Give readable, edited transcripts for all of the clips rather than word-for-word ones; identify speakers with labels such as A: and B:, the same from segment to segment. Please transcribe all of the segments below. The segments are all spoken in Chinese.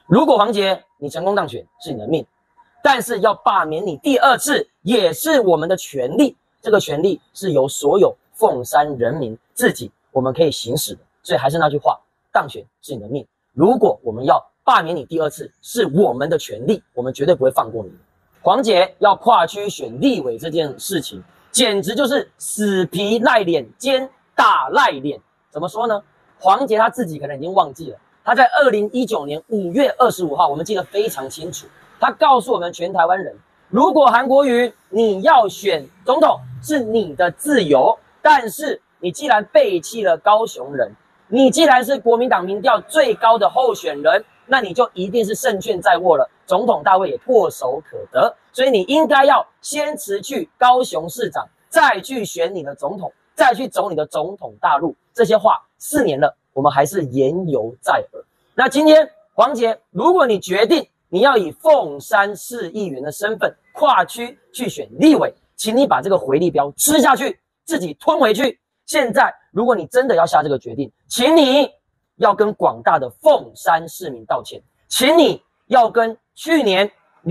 A: 如果黄杰你成功当选是你的命，但是要罢免你第二次也是我们的权利，这个权利是由所有凤山人民自己我们可以行使的。所以还是那句话，当选是你的命，如果我们要罢免你第二次是我们的权利，我们绝对不会放过你。黄杰要跨区选立委这件事情，简直就是死皮赖脸兼大赖脸。怎么说呢？黄杰他自己可能已经忘记了，他在2019年5月25号，我们记得非常清楚，他告诉我们全台湾人，如果韩国瑜你要选总统是你的自由，但是你既然背弃了高雄人，你既然是国民党民调最高的候选人，那你就一定是胜券在握了，总统大位也唾手可得，所以你应该要先辞去高雄市长，再去选你的总统，再去走你的总统大路。这些话4年了，我们还是言犹在耳。那今天黄杰，如果你决定你要以凤山市议员的身份跨区去选立委，请你把这个回力镖吃下去，自己吞回去。现在如果你真的要下这个决定，请你要跟广大的凤山市民道歉，请你要跟去年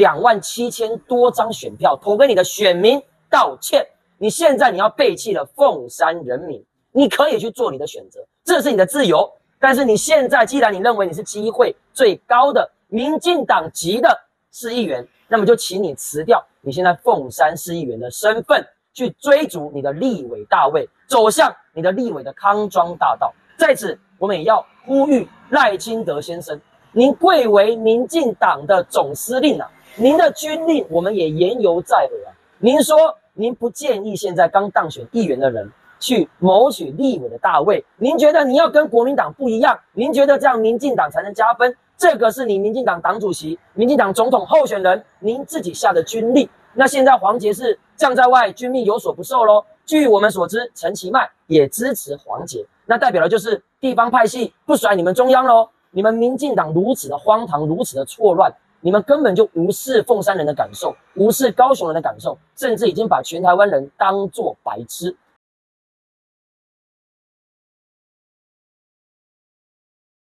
A: 27000多张选票投给你的选民道歉。你现在你要背弃了凤山人民，你可以去做你的选择，这是你的自由。但是你现在既然你认为你是机会最高的民进党籍的市议员，那么就请你辞掉你现在凤山市议员的身份，去追逐你的立委大位，走向你的立委的康庄大道。在此我们也要呼吁赖清德先生，您贵为民进党的总司令啊，您的军令我们也言犹在耳啊。您说您不建议现在刚当选议员的人去谋取立委的大位，您觉得你要跟国民党不一样，您觉得这样民进党才能加分，这个是你民进党党主席、民进党总统候选人您自己下的军令。那现在黄杰是将在外，军命有所不受咯。据我们所知，陈其迈也支持黄杰，那代表的就是地方派系不甩你们中央咯。你们民进党如此的荒唐，如此的错乱，你们根本就无视凤山人的感受，无视高雄人的感受，甚至已经把全台湾人当作白痴。